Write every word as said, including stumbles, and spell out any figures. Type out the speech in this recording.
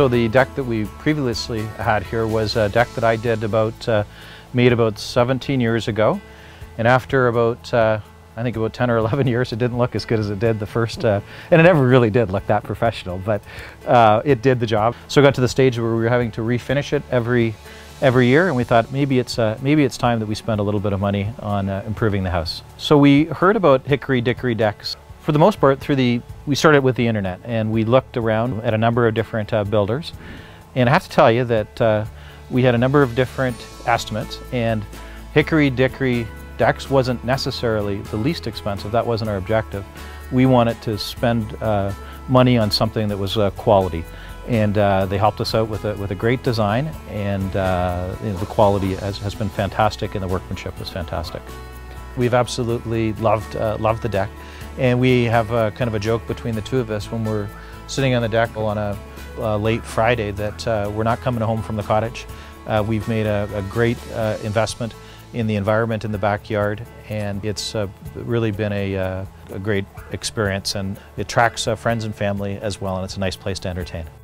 So the deck that we previously had here was a deck that I did about, uh, made about seventeen years ago. And after about, uh, I think about ten or eleven years, it didn't look as good as it did the first, uh, and it never really did look that professional, but uh, it did the job. So it got to the stage where we were having to refinish it every every year, and we thought maybe it's uh, maybe it's time that we spend a little bit of money on uh, improving the house. So we heard about Hickory Dickory decks. For the most part, through the we started with the internet, and we looked around at a number of different uh, builders. And I have to tell you that uh, we had a number of different estimates, and Hickory Dickory decks wasn't necessarily the least expensive. That wasn't our objective. We wanted to spend uh, money on something that was uh, quality, and uh, they helped us out with a with a great design, and uh, you know, the quality has, has been fantastic, and the workmanship was fantastic. We've absolutely loved uh, loved the deck, and we have a, kind of a joke between the two of us when we're sitting on the deck on a uh, late Friday that uh, we're not coming home from the cottage. Uh, we've made a, a great uh, investment in the environment in the backyard, and it's uh, really been a, uh, a great experience, and it attracts uh, friends and family as well, and it's a nice place to entertain.